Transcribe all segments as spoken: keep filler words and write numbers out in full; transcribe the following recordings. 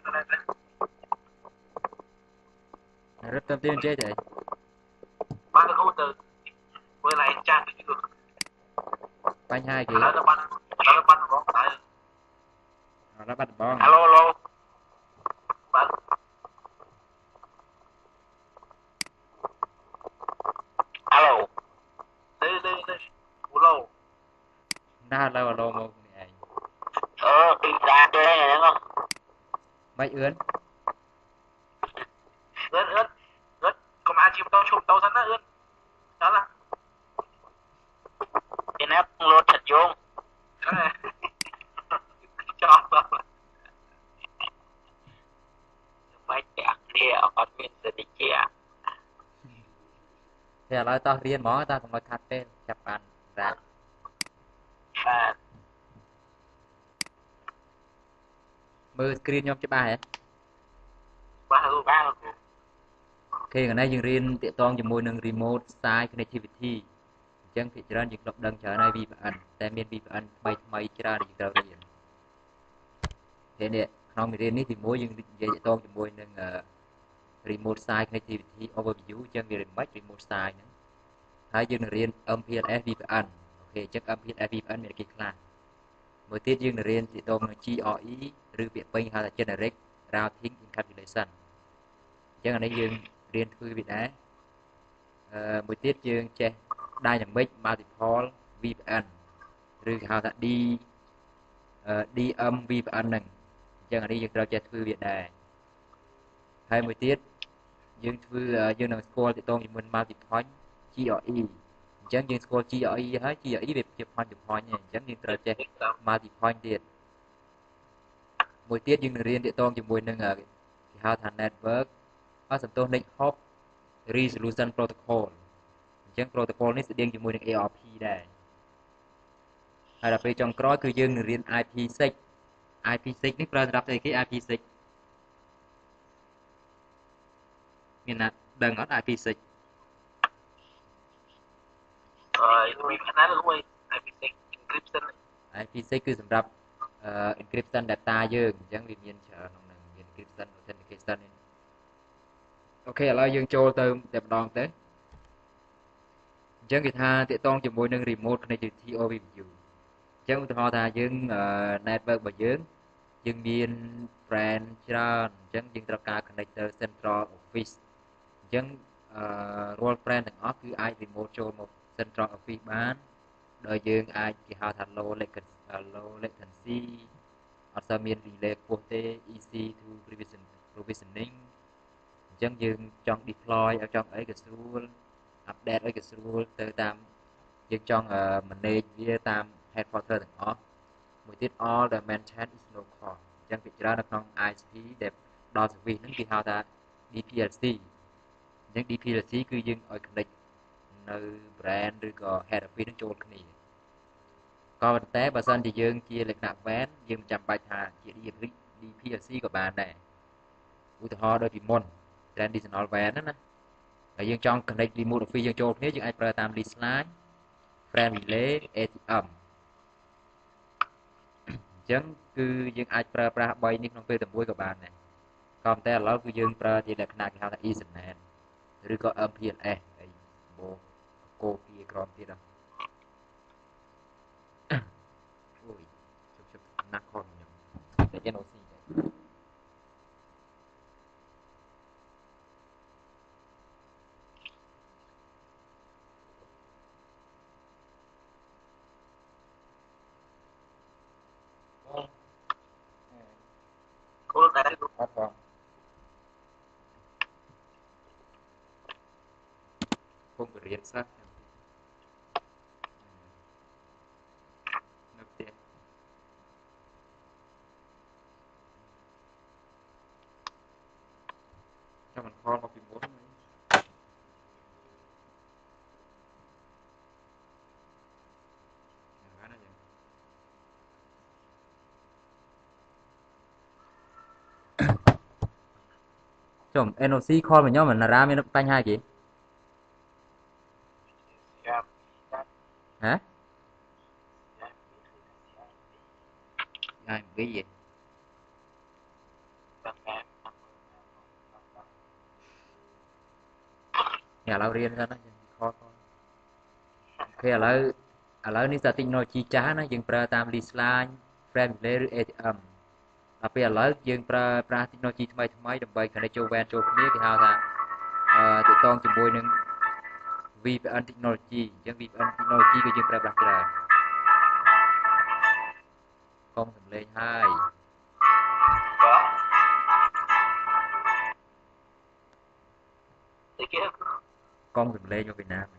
rất tâm tiên chết vậy ba cái câu từ với lại trang cái được bánh hai kì đó là ban đó là ban bóng tại nó bắt bóng alo alo bạn alo đây đây đây lâu na lâu lâu một này ờ đi ra đây này đúng không mấy ướn ướt ướt ướt có mà chim tao chụp tao dẫn nó ướt đó là cái nắp lột thật chung cho mấy chạc đi ở con miền sẽ đi chè thì là tao riêng món tao cũng nói thật tên chập bàn ra và mưa screen nhóm cho ba hả ba rồi ba rồi khi ngày nay dương riêng tiện toan cho môi nâng remote site connectivity chẳng thìច្រើនយើងលុបដឹងច្រើនហើយ vê pê en តែមាន vê pê en ថ្មីថ្មីច្រើនយើងត្រូវរៀនតែនេះក្នុងមេរៀននេះទីមួយយើងនិយាយតងជាមួយនឹង remote site connectivity overview អញ្ចឹងវា remote remote site ហ្នឹងហើយយើងនឹងរៀន em pê эл ess វី พี เอ็น អូខេអញ្ចឹង em pê эл ess វី พี เอ็น មានគេខ្លះមួយទៀតយើងនឹងរៀនទាក់ទងនឹង giê rờ e ឬពាក្យពេញហៅថា generic routing encapsulation អញ្ចឹងអានេះយើងរៀនធ្វើវាដែរអឺមួយទៀតយើងចេះ dynamic multiple វី พี เอ็น ឬគេហៅថា D អឺ ឌី เอ็ม វី พี เอ็น ហ្នឹងអញ្ចឹងអានេះយើងត្រូវចេះធ្វើវាដែរហើយមួយទៀតយើងធ្វើយើងនឹងស្គាល់ទាក់ទងជាមួយ multipoint ជី អារ អ៊ី អញ្ចឹងយើងស្គាល់ ជី អារ អ៊ី ហើយ ជី អារ អ៊ី វាជា point to point ហ្នឹងអញ្ចឹងយើងត្រូវចេះ multipoint ទៀតមួយទៀតយើងនឹងរៀនទាក់ទងជាមួយនឹងគេហៅថា network អត់សន្ទុះ net hop resolution protocol អញ្ចឹង protocol នេះស្តៀងជាមួយនឹង a អារ พี ដែរហើយដល់ពេលចុងក្រោយគឺយើងនឹងរៀន អាយ พี សិច អាយ พี សិច នេះប្រើសម្រាប់ស្អីគេ អាយ พี សិច មានណាដឹងអត់ អាយ พี សិច rồi mình khả năng luôn ai bị encryption អាយ พี សិច គឺសម្រាប់ encryption data យើងអញ្ចឹងវាមានច្រើនក្នុងហ្នឹងមាន encryption authentication អូខេឥឡូវយើងចូលទៅតែម្ដងទៅអញ្ចឹងគេថាតាក់ទងជាមួយនឹង remote connectivity overview អញ្ចឹងឧទាហរណ៍ថាយើង network របស់យើងយើងមាន friend ច្រើនអញ្ចឹងយើងត្រូវការ connect ទៅ central office អញ្ចឹងរាល់ friend ទាំងអស់គឺអាច remote ចូលមក central office បានដោយយើងអាចគេហៅថា low latency អត់សូវមាន delay ខ្ពស់ទេ easy to provisioning អញ្ចឹងយើងចង់ deploy ឲ្យចង់អីក៏ស្រួល update អីក៏ស្រួលទៅតាមយើងចង់ manage វាតាម headquarter ទាំងអស់មួយទៀត all the mention is low cost អញ្ចឹងពីច្រើននៅក្នុង អាយ ét พี ដែលដល់ service ហ្នឹងគេហៅថា ឌី พี แอล ซี អញ្ចឹង ឌី พี แอล ซี គឺយើងឲ្យ connect នៅ brand ឬក៏ head office នឹងចូលគ្នាក៏ប៉ុន្តែបើសិនជាយើងជាលក្ខណៈ van យើងមិនចាំបាច់ថាជា ឌី พี แอล ซี ក៏បានដែរឧទាហរណ៍ដូចពីមុន traditional van ហ្នឹងណាហើយយើងចង់ connect remote office យើងចូលគ្នាយើងអាចប្រើតាម list line friend relay เอ ที เอ็ม អញ្ចឹងគឺយើងអាចប្រើប្រាស់បីនេះក្នុងពេលតែមួយក៏បានដែរក៏ប៉ុន្តែឥឡូវគឺយើងប្រើជាលក្ខណៈគេហៅថា Ethernet ឬក៏ em pê эл ess អីបូកកូពីក្រមទៀតអត់អូយជប់ជប់ណាស់ខំខ្ញុំតែ en o xê ដែរ cô tại đây អត់ផងពុំរៀនសិស្សនៅផ្ទះចាំមិនខលមកពីមុនហ្នឹងណាយើងចុំ en o xê ខលមកខ្ញុំអារ៉ាមានបញ្ហាគេហ៎ហើយវិញ nhà lao riêng ra nó khó khó khi ở lại ở lại ní sa technology chá nó dừng pra tam list line frame layer a tê em ដល់ពេលឥឡូវយើងប្រើប្រាស់ technology ថ្មីថ្មីដើម្បីកណេចចូល WAN ចូលគ្នាគេហៅថាអឺទាក់ទងជាមួយនឹង វី พี เอ็น technology អញ្ចឹង វី พี เอ็น technology គឺយើងប្រើប្រាស់ច្រើនកងសំឡេងហើយកងសំឡេងមកពីណា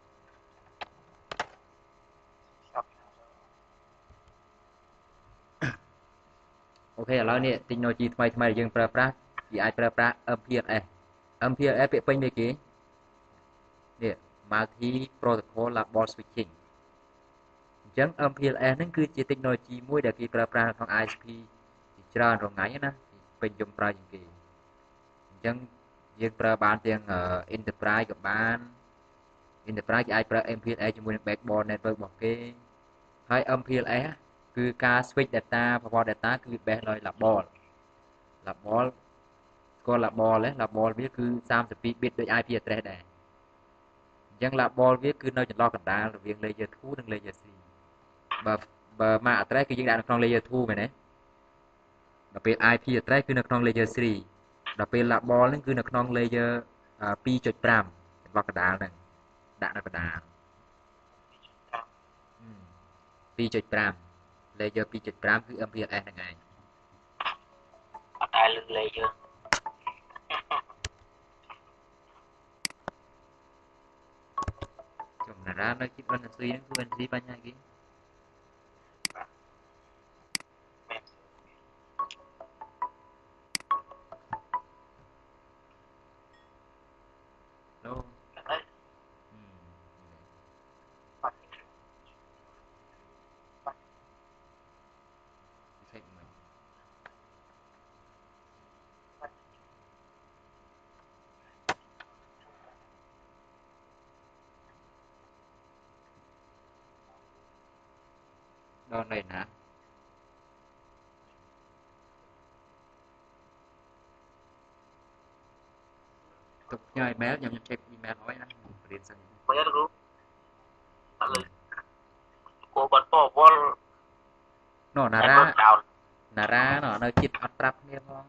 អូខេឥឡូវនេះ technology ថ្មីថ្មីដែលយើងប្រើប្រាស់វាអាចប្រើប្រាស់ em พี แอล เอส em พี แอล เอส ពាក្យពេញវាគេនេះ multi protocol label switching អញ្ចឹង em พี แอล เอส ហ្នឹងគឺជា technology មួយដែលគេប្រើប្រាស់នៅក្នុង i เอส พี ជាច្រើនរងថ្ងៃណាពេញយំប្រើជាងគេអញ្ចឹងយើងប្រើបានទាំង enterprise ក៏បាន enterprise គេអាចប្រើ em พี แอล เอส ជាមួយនឹង backbone network របស់គេហើយ em พี แอล เอส គឺការ switch data ប្រព័ន្ធ data គឺវា base ដោយ label label ស្គាល់ label ទេ label វាគឺ32 bit ដូច i พี address ដែរអញ្ចឹង label វាគឺនៅចន្លោះកណ្ដាលរវាង layer ทู និង layer ទ្រី បើបើ mac address គឺយើងដាក់នៅក្នុង layer ทู មែនទេដល់ពេល i พี address គឺនៅក្នុង layer ទ្រី ដល់ពេល label ហ្នឹងគឺនៅក្នុង layer ทู ចុច five ចន្លោះកណ្ដាលហ្នឹងដាក់នៅកណ្ដាល ทู ចុច five layer ทู ចុច five គឺ em พี แอล เอส ហ្នឹងឯងអត់ដែរលើ layer ចំណារានៅជិត N C ហ្នឹងគឺ N C បញ្ហាគេឡូដល់នៅណាទុកផ្ញើ email ខ្ញុំខ្ញុំ check email ឲ្យណារៀនសិនបើគ្រូអត់លើគោបាត់ពោវល់ណូណារ៉ាណារ៉ាណូនៅជិតអត់ប្រាប់គ្នាផង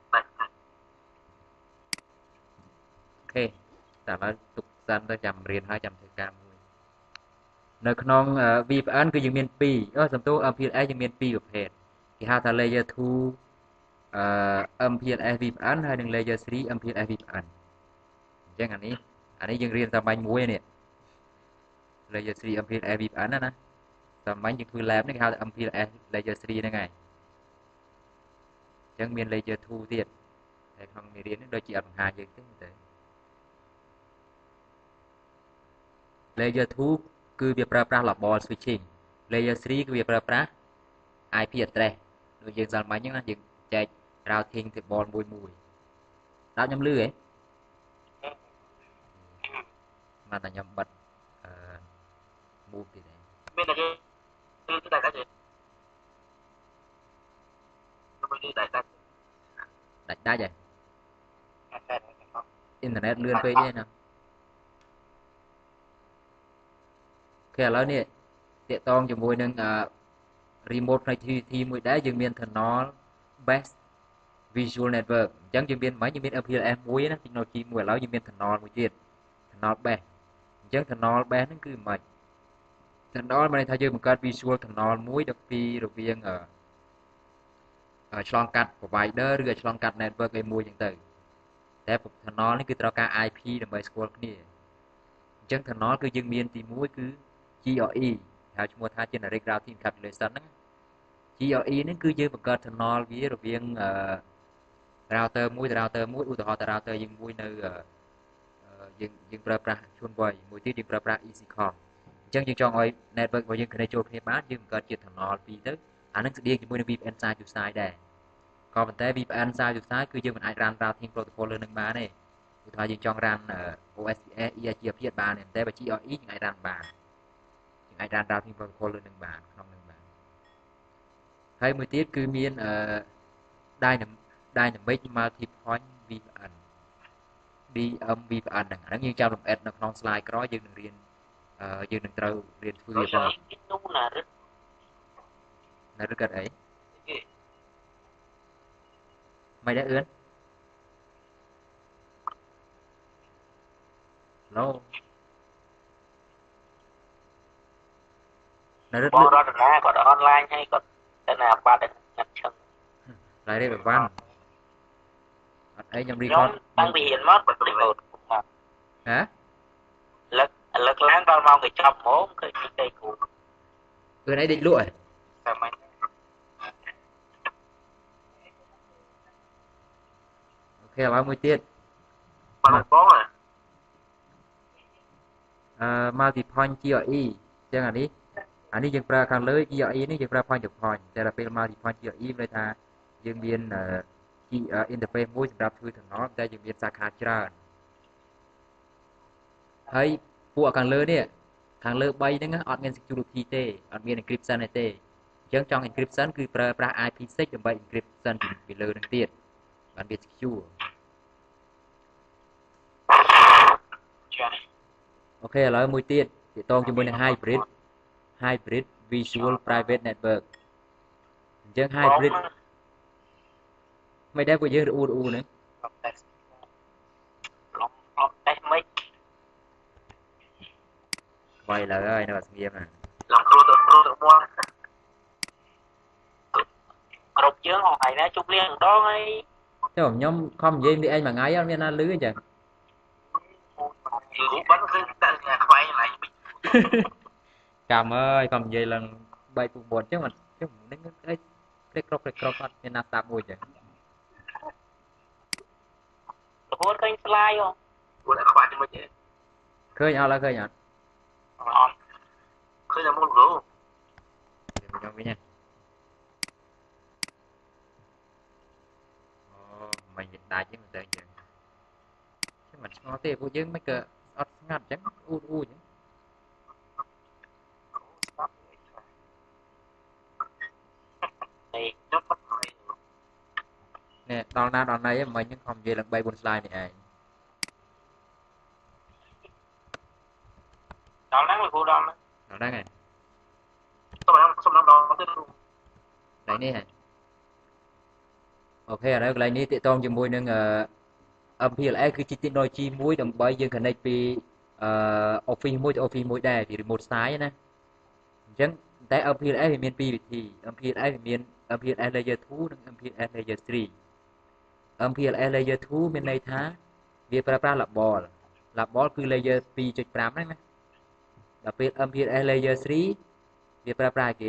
អូខេតែឥឡូវទុកសិនទៅចាំរៀនហើយចាំធ្វើការមួយនៅក្នុង វី พี เอ็น គឺយើងមានពីរអូសំទោស em พี แอล เอส យើងមានពីរប្រភេទគេហៅថា layer ทู អឺ em พี แอล เอส វី พี เอ็น ហើយនិង layer ទ្រី em พี แอล เอส វី พี เอ็น អញ្ចឹងអានេះអានេះយើងរៀនសាមញ្ញមួយនេះ layer ទ្រី em พี แอล เอส វី พี เอ็น ណាណាសាមញ្ញយើងធ្វើ lab នេះគេហៅថា em พี แอล เอสlayer ទ្រីហ្នឹងហើយអញ្ចឹងមាន layer ทู ទៀតហើយក្នុងមេរៀននេះដូចជាអត់បង្ហាញយើងទេតែ layer ทู គឺវាប្រើប្រាស់ label switching layer ទ្រី គឺវាប្រើប្រាស់ i พี address ដូចយើងសាមញ្ញហ្នឹងណាយើងចែក routing table មួយមួយដល់ខ្ញុំលឺហ៎មកតែខ្ញុំបិទអឺ move ទៀតឯងមានតែគឺគឺតែតែទៅទៅតែតែដាច់ដាច់ហ៎អ៊ីនធឺណិតលឿនពេកទេណាគេឥឡូវនេះតាក់ទងជាមួយនឹង remote connectivity មួយដែរយើងមាន tunnel based visual network អញ្ចឹងយើងមានមិនយើងមាន em พี แอล เอส មួយណា technology មួយឥឡូវយើងមាន tunnel មួយទៀត tunnel based អញ្ចឹង tunnel based ហ្នឹងគឺមិន tunnel មានន័យថាយើងបង្កើត visual tunnel មួយដល់ពីរវាងឆ្លងកាត់ provider ឬឆ្លងកាត់ network ឯមួយអញ្ចឹងទៅតែ tunnel នេះគឺត្រូវការ i พี ដើម្បីស្គាល់គ្នាអញ្ចឹង tunnel គឺយើងមានទីមួយគឺ จี อาร์ อี ហៅឈ្មោះថា generic routing encapsulation ហ្នឹង จี อาร์ อี ហ្នឹងគឺយើងបង្កើត tunnel វារវាង router មួយទៅ router មួយឧទាហរណ៍ទៅ router យើងមួយនៅយើងយើងប្រើប្រាស់ឈួនវ័យមួយទៀតយើងប្រើប្រាស់ EasyCom អញ្ចឹងយើងចង់ឲ្យ network របស់យើងគ្នាចូលគ្នាបានយើងបង្កើតជា tunnel ពីរទៅអាហ្នឹងស្តៀងជាមួយនឹង វី พี เอ็น side to side ដែរក៏ប៉ុន្តែ វី พี เอ็นside to side គឺយើងមិនអាច run routing protocol លើនឹងបានទេឧទាហរណ៍យើងចង់ run អូ เอส พี เอส อี ไอ จี อาร์ พี បានទេតែបើ จี อาร์ อี យើងអាច run បានយើងអាច run routing protocol លើនឹងបានក្នុងនឹងបានហើយមួយទៀតគឺមាន dynamic dynamic multi point វី พี เอ็น đi âm vi và ảnh nó như trong làm nó non slide có dương đừng riêng dương đừng trâu riêng phu rồi việc sợ vào ít nút là rất là rất gần ấy cái mày đã ướn lâu nó rất bao lự đó là còn online hay còn cái nào ba được nhập chân lại đây được văn ấy nhầm nhóm record đang bị hiện mất bởi vì hả lực lực láng bao mau người chọc mố cái cây cụ ướn ấy định lụa là mình ok là mươi tiết bằng bó rồi multi point chia y ចឹងអានេះអានេះយើងប្រើខាងលើ จี អារ อี នេះយើងប្រើ point to point តែដល់ពេល multi point จี អារ อี មានន័យថាយើងមាន interface មួយសម្រាប់ធ្វើតំណតែយើងមានសាខាច្រើនហើយពួកខាងលើនេះខាងលើបីហ្នឹងអត់មាន security ទេអត់មាន encryption ទេអញ្ចឹងចង់ encryption គឺប្រើប្រាស់ អាយ พี ซิก ដើម្បី encryption ពីលើនឹងទៀតបានវា secure អូខេឥឡូវមួយទៀតទាក់ទងជាមួយនឹង hybrid hybrid visual private network អញ្ចឹង hybrid មិនដែរពួកយើងរអ៊ូរអ៊ូហ្នឹងបាយឡើយនៅស្ងៀមណាឡងគ្រូទៅគ្រូទៅមកគ្រប់យើងហងៃណាជប់លៀងដងអីចុះខ្ញុំខំនិយាយនេះឯងមួយថ្ងៃអត់មានណាលឺអញ្ចឹងគ្រូបានគឺដាក់ញ៉ាខ្វែងឡើងកម្មអើយខំនិយាយឡើងបែកពុកបនអញ្ចឹងអត់ចុះនេះអីព្រេកគ្រប់ព្រេកគ្រប់អត់មានណាស្ដាប់មួយអញ្ចឹងរហូតឃើញស្លាយហ៎គួរតែខ្វាក់ជាមួយទេឃើញអត់ឡើយឃើញអត់អត់ឃើញតែមុនគ្រូខ្ញុំវិញណាអូមិនដាច់ទេមិនទៅអញ្ចឹងខ្ញុំមិនឆ្ងល់ទេពួកយើងមិនក៏អត់ស្ងាត់អញ្ចឹងអ៊ូអ៊ូអញ្ចឹងនេះដល់ណាដល់ណីមិញខ្ញុំខំនិយាយឡើងបីបួន slide នេះឯងដល់ហ្នឹងគ្រូដល់ហ្នឹងដល់ហ្នឹងហើយសុំសុំដល់ទៅដៃនេះហ៎អូខេឥឡូវកន្លែងនេះទាក់ទងជាមួយនឹង em pê lờ ét គឺជា technology មួយដើម្បីយើង connect ពី Office មួយទៅ Office មួយដែរពី remote site ណាអញ្ចឹងតែ em pê lờ ét វាមានពីរវិធី em pê lờ ét វាមាន em pê lờ ét layer 2 និង em pê lờ ét layer 3 em pê lờ ét layer 2 មានន័យថាវាប្រើប្រាស់ label label គឺ layer two point five ហ្នឹងណាដល់ពេល em pê lờ ét layer 3វាប្រើប្រាស់គេ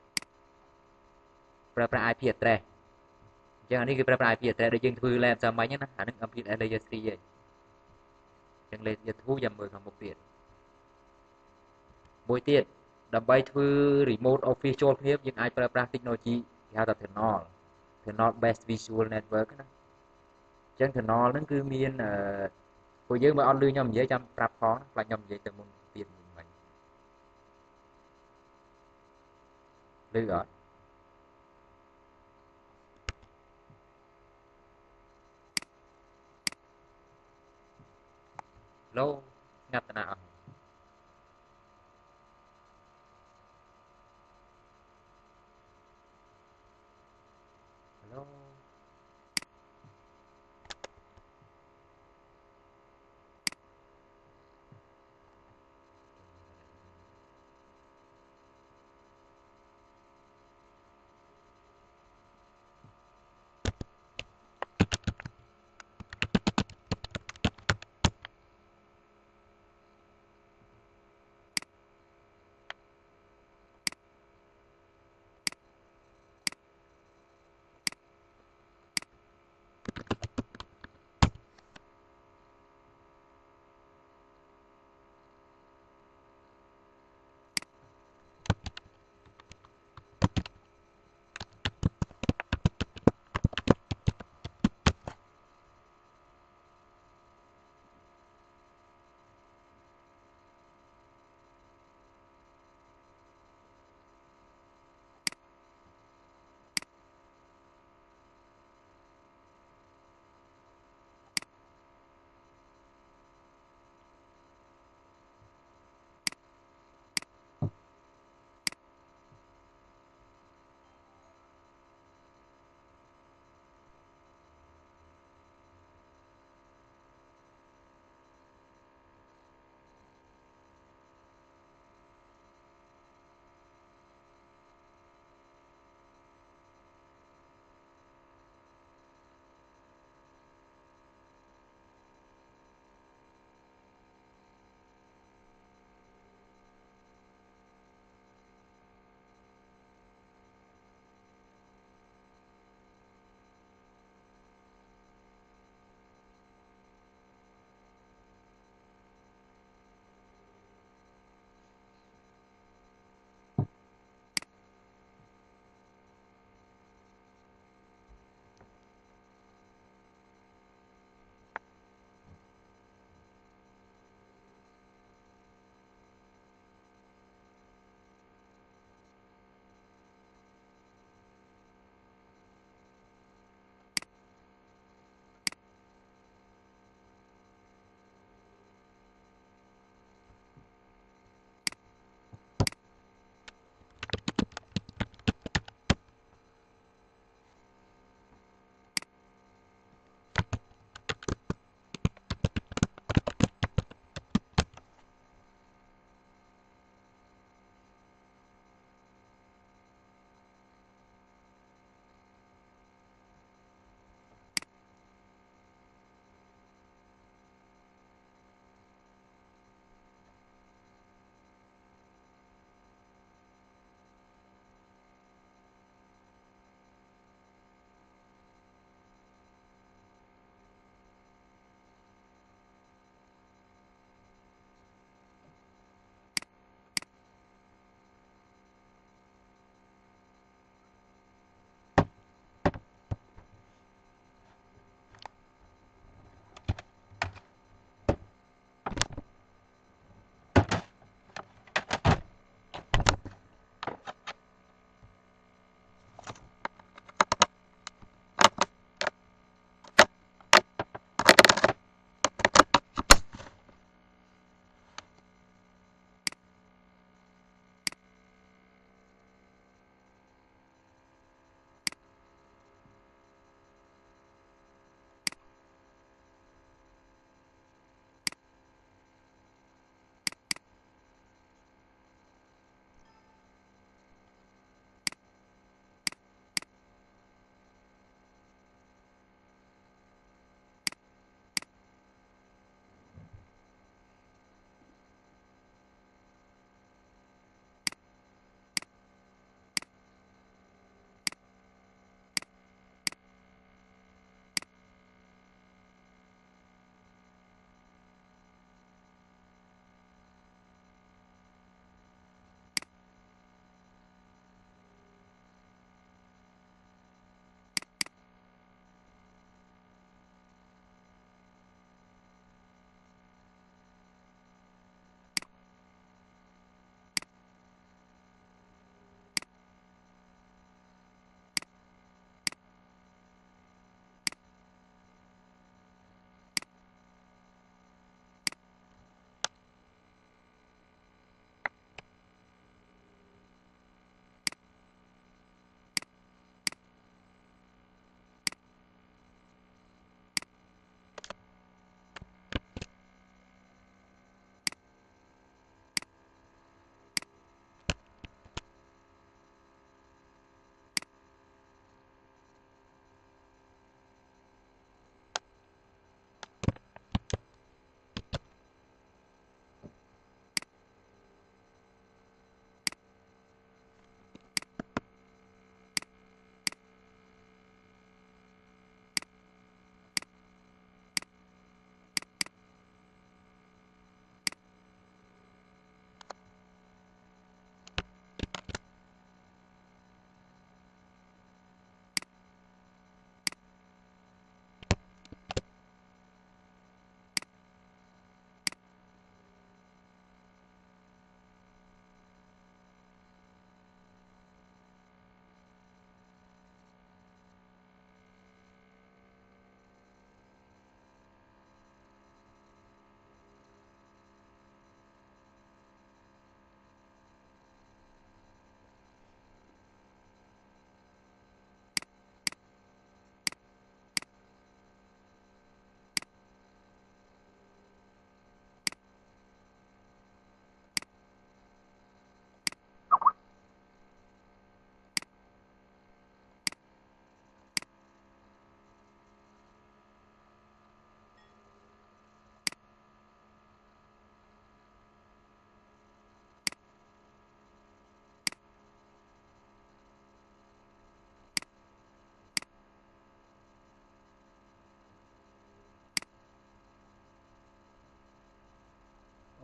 ប្រើប្រាស់ ไอ พี address អញ្ចឹងអានេះគឺប្រើប្រាស់ ไอ พี address ដែលយើងធ្វើឡើងសាមញ្ញណាអានឹង em pê lờ ét layer 3ឯងអញ្ចឹង layer 2ចាំមើលខាងមុខទៀតមួយទៀតដើម្បីធ្វើ remote office ចូលគ្នាយើងអាចប្រើប្រាស់ technology គេហៅថា tunnel tunnel based visual network ណាអញ្ចឹង tunnel ហ្នឹងគឺមានអឺពួកយើងបើអត់លឺខ្ញុំនិយាយចាំប្រាប់ផងខ្លាចខ្ញុំនិយាយទៅមុនទៀតមិញលឺអត់ឡូស្ងាត់តាណាអត់ឡូ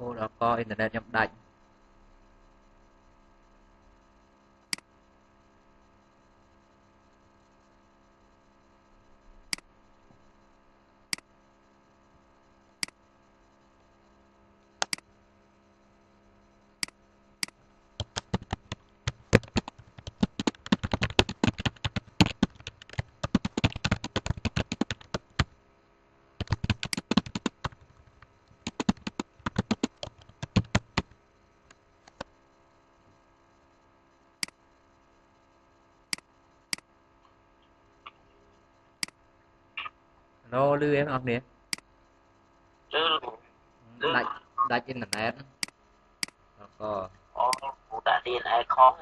ô đó có internet nhầm đạch nó lưu em không nè lư lư đạch đạch internet đó có ồ cụ đã đi lại khó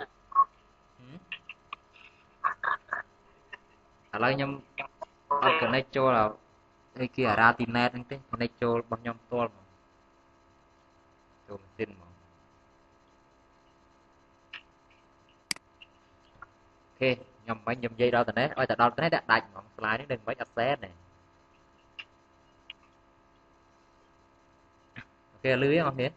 à lại nhầm ok ở connect cho là cái kia ra tin net thế connect cho bằng nhầm to mà cho mình tin mà ok nhầm mấy nhầm dây đó từ nét ôi tại đó từ nét đặt đạch mà slide nó đừng mấy access này ok lưới không thế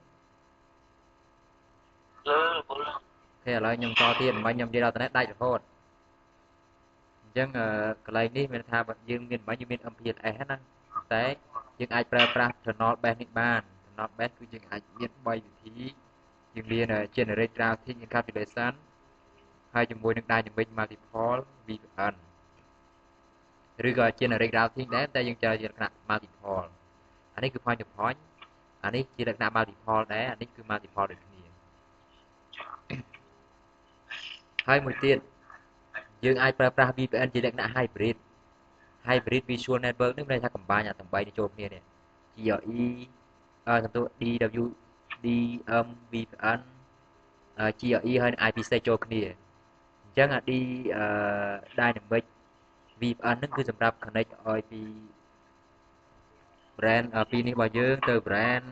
lư cụ lư ok lại nhầm to tiền mấy nhầm dây đó từ nét đạch được thôi chẳng cái này ní mình tha bật dương miền mấy như miền âm phiền ấy hết á đấy nhưng ai pra pra turn not bad nick ban turn not bad cứ nhưng ai miền bay vị trí nhưng liên ở generate routing in calculation hai chấm môi nước đai những bên multiple vê en ឬក៏ generate routing ដែរតែយើងchơiជាលក្ខណៈ multiple អានេះគឺ point to point អានេះជាលក្ខណៈ multiple ដែរអានេះគឺ multiple ដូចគ្នាហើយមួយទៀតយើងអាចប្រើប្រាស់ vê pê en ជាលក្ខណៈ hybrid hybrid visual network នេះមានន័យថា combine អាទាំងបីនេះចូលគ្នានេះ giê rờ e អឺសំដៅ đê vê đê em វី pê en អឺ giê rờ e ហើយនឹង i pê six ចូលគ្នាអញ្ចឹងអា D អឺ dynamic វី pê en ហ្នឹងគឺសម្រាប់ connect ឲ្យពី brand ពីនេះរបស់យើងទៅ brand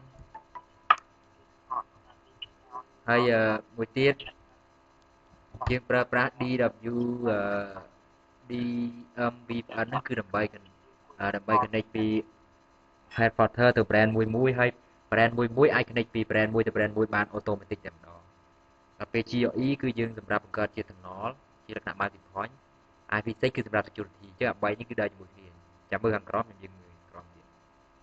ហើយមួយទៀតយើងប្រើប្រាស់ đê vê អឺ đê em វី pê en ហ្នឹងគឺដើម្បីដើម្បី connect ពី headquarter ទៅ brand មួយមួយហើយ brand មួយមួយអាច connect ពី brand មួយទៅ brand មួយបាន automatic តែម្ដងដល់ពេល giê rờ e គឺយើងសម្រាប់បង្កើតជា tunnel ជាលក្ខណៈ multi point i pê six គឺសម្រាប់ security អញ្ចឹងអាបីនេះគឺដើរជាមួយគ្នាចាំមើលខាងក្រោមយើងមើលក្រោមទៀត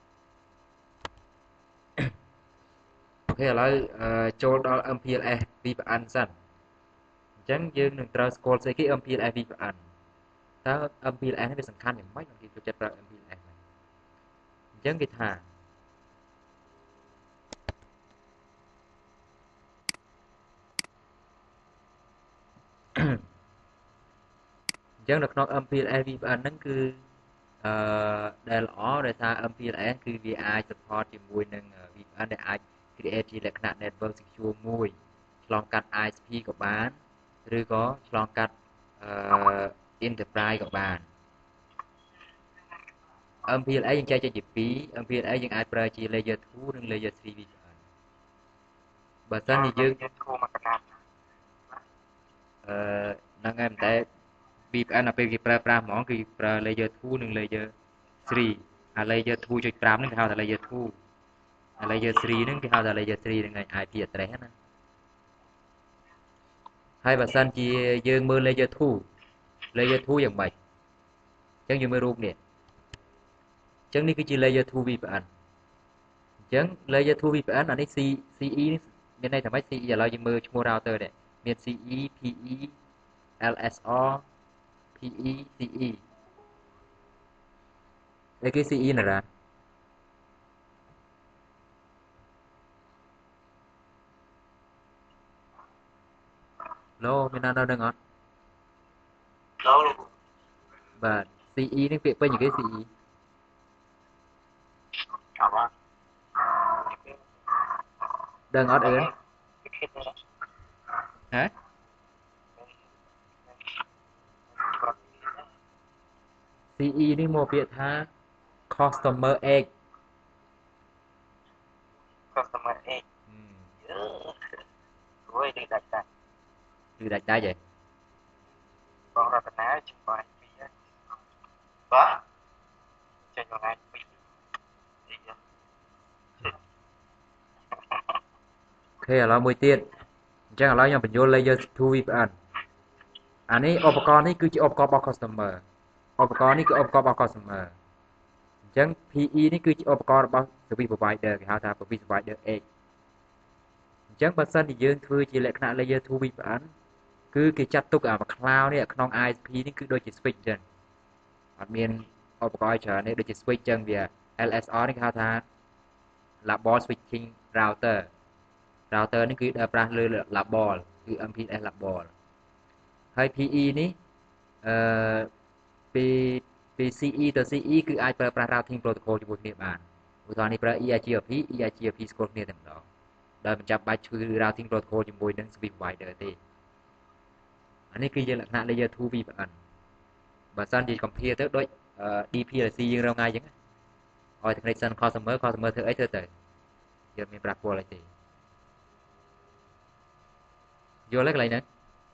អូខេឥឡូវចូលដល់ em pê ls វី pê en សិនអញ្ចឹងយើងនឹងត្រូវស្គាល់ស្អីគេ em pê ls វី pê en តើ em pê ls នេះវាសំខាន់យ៉ាងម៉េចគេចូលចិត្តប្រើ em pê ls ហ្នឹងអញ្ចឹងគេថាអញ្ចឹងនៅក្នុង em pê ls វី pê en ហ្នឹងគឺអឺដែលល្អដោយសារ em pê ls គឺវាអាច support ជាមួយនឹង វី pê en ដែលអាច create ជាលក្ខណៈ network secure មួយឆ្លងកាត់ i ét pê ក៏បានឬក៏ឆ្លងកាត់អឺ enterprise ក៏បាន em pê ls យើងចែកចេញជាពីរ em pê ls យើងអាចប្រើជា layer two និង layer three វី pê en បើសិនជាយើងយើងគួរមកកណាត់អឺហ្នឹងហើយតែ វី pê en ដល់ពេលគេប្រើប្រាស់ហ្មងគឺប្រើ layer two និង layer three អា layer two ចុចfiveហ្នឹងគេហៅថា layer two អា layer three ហ្នឹងគេហៅថា layer three ហ្នឹងឯង i pê address ណាហើយបើសិនជាយើងមើល layer two layer two យ៉ាងម៉េចអញ្ចឹងយើងមើលរូបនេះអញ្ចឹងនេះគឺជា layer two វី pê en អញ្ចឹង layer two វី pê en អានេះ C CE នេះមានន័យថាម៉េច CE ឥឡូវយើងមើលឈ្មោះ router នេះមាន CE PE LSR PE CE អីគេ CE ណារ៉ាឡូមានណានៅនឹងអត់ចូលបាទ CE នេះពាក្យពេញគេ CE អត់បាទដឹងអត់អឿនហ៎ CE នេះមកពាក្យថា customer X customer X រួយនេះដាច់ដាច់គឺដាច់ដាច់ហ៎បងរតនាចំបាច់ពីបាទចេញមកថ្ងៃពីឥឡូវមួយទៀតអញ្ចឹងឥឡូវខ្ញុំបញ្យល់ layer ทู วี พี เอส អានេះឧបករណ៍នេះគឺជាឧបករណ៍របស់ customer ឧបករណ៍នេះគឺឧបករណ៍របស់ customer អញ្ចឹង pê e នេះគឺជាឧបករណ៍របស់ service provider គេហៅថា service provider X អញ្ចឹងបើសិនជាយើងធ្វើជាលក្ខណៈ layer ทู วี พี เอส គឺគេចាត់ទុកអា cloud នេះក្នុង i เอส พี នេះគឺដូចជា switch អញ្ចឹងអត់មានឧបករណ៍ច្រើននេះដូចជា switch អញ្ចឹងវា แอล เอส อาร์ នេះគេហៅថា label switching router router នេះគឺប្រើប្រាស់លើ label គឺ em pê ес label ហើយ pê e នេះអឺពីពី xê e ទៅ xê e គឺអាចប្រើប្រាស់ routing protocol ជាមួយគ្នាបានឧទាហរណ៍នេះប្រើ e i giRP e i giRP ស្គាល់គ្នាតែម្ដងដោយមិនចាំបាច់ធ្វើ routing protocol ជាមួយនឹង service provider ទេអានេះគឺជាលក្ខណៈ layer ทู วี พี เอส បើសិនជា compare ទៅដូច đê pêแอล ซี យើងរងថ្ងៃអញ្ចឹងឲ្យ connection customer customer ធ្វើអីធ្វើទៅយើងមានប្រាប់ពលអីទេយល់ទេកន្លែងហ្នឹង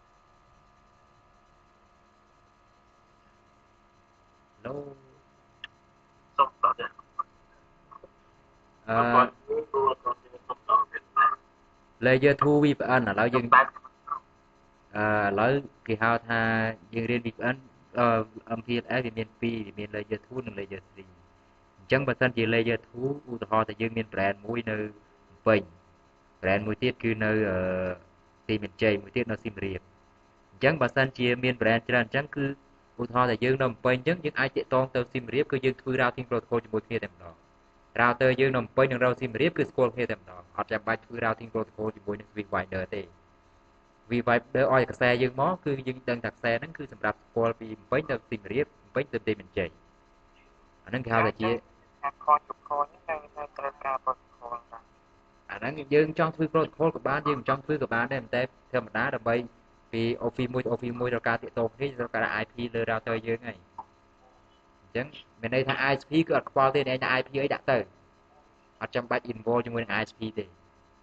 ឡូសុំតទៅអឺ layer ทู วี พี เอส ឥឡូវយើងអឺឥឡូវគេហៅថាយើងរៀន วี พี เอส អឺ em pê ес វាមានពីរវាមាន layer ทู និង layer ទ្រីអញ្ចឹងបើសិនជា layer ทู ឧទាហរណ៍ថាយើងមាន brand មួយនៅភ្នំពេញ brand មួយទៀតគឺនៅទីមានជ័យមួយទៀតនៅសៀមរាបអញ្ចឹងបើសិនជាមាន brand ច្រើនអញ្ចឹងគឺឧទាហរណ៍ថាយើងនៅភ្នំពេញអញ្ចឹងយើងអាចតាក់ទងទៅសៀមរាបគឺយើងធ្វើ routing protocol ជាមួយគ្នាតែម្ដង router យើងនៅភ្នំពេញនិង router សៀមរាបគឺស្គាល់គ្នាតែម្ដងអត់ចាំបាច់ធ្វើ routing protocol ជាមួយនឹង service provider ទេ provider ឲ្យខ្សែយើងមកគឺយើងដឹងថាខ្សែហ្នឹងគឺសម្រាប់ស្គាល់ពីភ្នំពេញទៅសៀមរាបភ្នំពេញទៅទីមានជ័យអាហ្នឹងគេហៅថាជាការខលជប់ខលនេះនៅនៅត្រូវការ protocol ដែរអាហ្នឹងយើងចង់ធ្វើ protocol ក៏បានយើងមិនចង់ធ្វើក៏បានដែរតែធម្មតាដើម្បីពី office មួយទៅ office មួយត្រូវការតាក់ទងគ្នាត្រូវការ i pê លើ router យើងហើយអញ្ចឹងមានន័យថា i ét pê គឺអត់ខ្វល់ទេអ្នកថា i pê អីដាក់ទៅអត់ចាំបាច់ involve ជាមួយនឹង i ét pê ទេ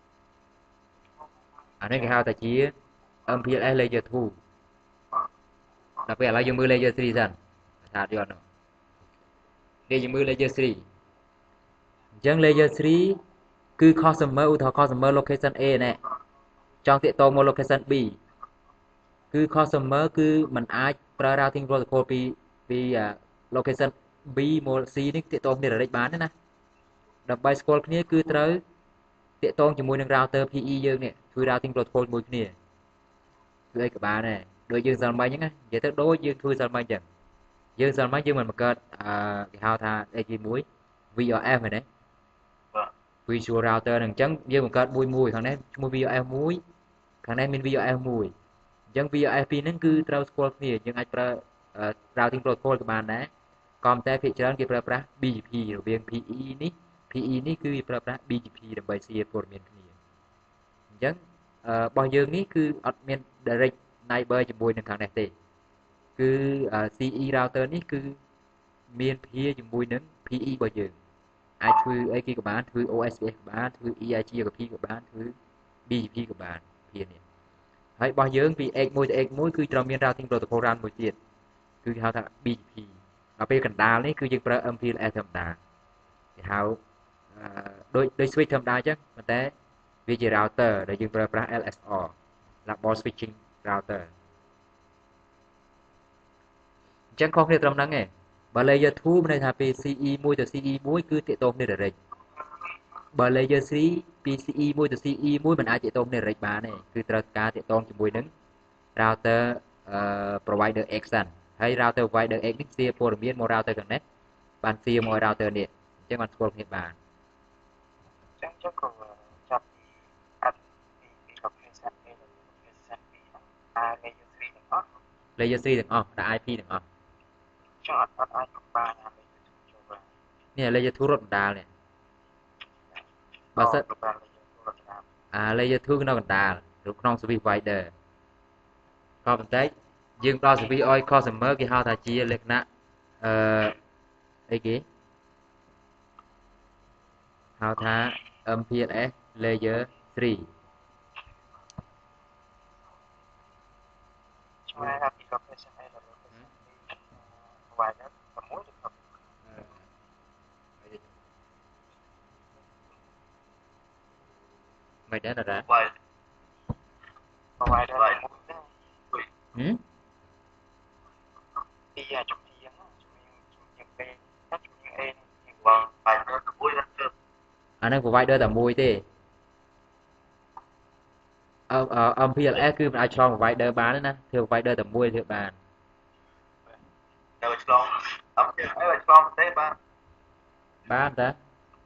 អានេះគេហៅថាជា em pê ес layer ทู ដល់ពេលឥឡូវយើងមើល layer ទ្រីសិនថាយល់នោះនេះយើងមើល layer ទ្រីអញ្ចឹង layer ទ្រីគឺ customer ឧទាហរណ៍ customer location A ណែចង់តាក់ទងមក location B គឺ customer គឺมันអាចប្រើ routing protocol ពីពី location B មក C នេះតាក់ទងគ្នា direct បានទេណាដើម្បីស្គាល់គ្នាគឺត្រូវតាក់ទងជាមួយនឹង router pê e យើងនេះធ្វើ routing protocol មួយគ្នាគឺអីក៏បានដែរដូចយើងសិលមិញហ្នឹងណានិយាយទៅដូចយើងធ្វើសិលមិញអញ្ចឹងយើងសិលមិញយើងមិនបង្កើតអឺគេហៅថាអីគេមួយ vê rờ ép មែនទេ visual router ហ្នឹងអញ្ចឹងយើងបង្កើតមួយមួយខាងនេះឈ្មោះ vê rờ ép មួយខាងនេះមាន vê rờ ép មួយអញ្ចឹង vê rờ ép ពីរហ្នឹងគឺត្រូវស្គាល់គ្នាយើងអាចប្រើ routing protocol ក៏បានដែរក៏តែភាគច្រើនគេប្រើប្រាស់ ប៊ី ជី พี រវាង pê e នេះ pê e នេះគឺវាប្រើប្រាស់ ប៊ី ជី พี ដើម្បី share ព័ត៌មានគ្នាអញ្ចឹងរបស់យើងនេះគឺអត់មាន direct neighbor ជាមួយនឹងខាងនេះទេគឺ xê e router នេះគឺមានភាជាមួយនឹង pê e របស់យើងអាចធ្វើអីគេក៏បានធ្វើ ô ét pê ép ក៏បានធ្វើ e i giRP ក៏បានធ្វើ ប៊ី ជី พี ក៏បានភានេះហើយរបស់យើងពី X មួយទៅ X មួយគឺត្រូវមាន routing protocol រ៉ានមួយទៀតគឺគេហៅថា ប៊ី ជី พี ដល់ពេលកណ្ដាលនេះគឺយើងប្រើ em pê ес ធម្មតាគេហៅដូចដូច switch ធម្មតាអញ្ចឹងប៉ុន្តែវាជា router ដែលយើងប្រើប្រាស់ แอล เอส อาร์ label switching router អញ្ចឹងខុសគ្នាត្រឹមហ្នឹងឯងបើ layer ทู មានន័យថាពី xê e មួយទៅ xê e មួយគឺតាក់ទងគ្នា direct បើ layer ទ្រីពី xê e មួយទៅ xê e មួយមិនអាចតាក់ទងគ្នា direct បានទេគឺត្រូវការតាក់ទងជាមួយនឹង router provider X សិនហើយ router provider X នេះ share ព័ត៌មានមក router ខាងនេះបាន share មក router នេះអញ្ចឹងបានស្គាល់គ្នាបានចឹងចឹងក៏ចាប់អត់ពីពី location A ទៅ location B អា layer ទ្រីទាំងអស់ layer ទ្រីទាំងអស់ដាក់ i pê ទាំងអស់ចឹងអត់អត់អាចបានអា layer ทู ចូលបាននេះ layer ทู រត់បណ្ដាលនេះបើសិនអា layer ทู នៅកណ្ដាលឬក្នុង service provider ក៏ប៉ុន្តែយើងដល់ service ឲ្យ customer គេហៅថាជាលក្ខណៈអឺអីគេហៅថា em pê ес layer ទ្រីឆ្ងាយពី location A ទៅ location B provider 6ទៅម vậy đó là ra Vậy provider là một cái ừ? bây giờ chụp tiền á chụp chụp tiền B các chụp tiền A chụp provider là vui lắm chưa anh đang provider là mùi thế ờ ờ âm pê lờ ét คือมันเอาช่อง provider บ้านนะนะเธอ provider แต่มวยเธอบ้าน rồi cho ấm tiền ấy là cho một tết ba บ้านซะ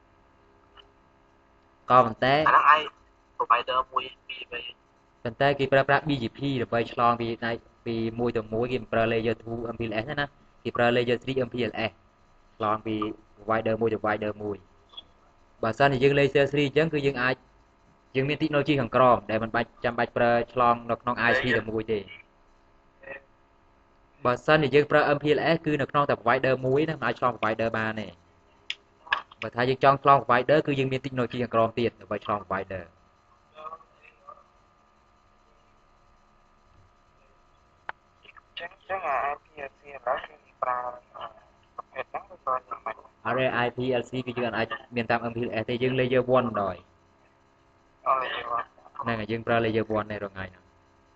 ก็มันแต่ khả năng ai provider mua đi về ប៉ុន្តែគេប្រើប្រាស់ ប៊ី ជី พี ដើម្បីឆ្លងពីដៃពីមួយទៅមួយគេមិនប្រើ layer ทู em pê lờ ес ទេណាគេប្រើ layer ទ្រី em pê lờ ес ឆ្លងពី provider មួយទៅ provider មួយបើសិនជាយើង layer ទ្រីអញ្ចឹងគឺយើងអាចយើងមាន technology ខាងក្រោមដែលមិនបាច់ចាំបាច់ប្រើឆ្លងនៅក្នុង i พี តែមួយទេបើសិនជាយើងប្រើ em pê lờ ес គឺនៅក្នុងតែ provider មួយណាមិនអាចឆ្លង provider បានទេបើថាយើងចង់ឆ្លង provider គឺយើងមាន technology ខាងក្រោមទៀតដើម្បីឆ្លង provider chắc chắc là ai pi ét xê đó khi praប្រភេទហ្នឹងទៅក៏យ៉ាងម៉េចអរេ i พี แอล ซี គឺយើងអាចមានតាម em pê lờ ес ទេយើង layer one បណ្ដោយអរយល់ហ្នឹងហើយយើងប្រើ layer one នៅរងាយហ្នឹង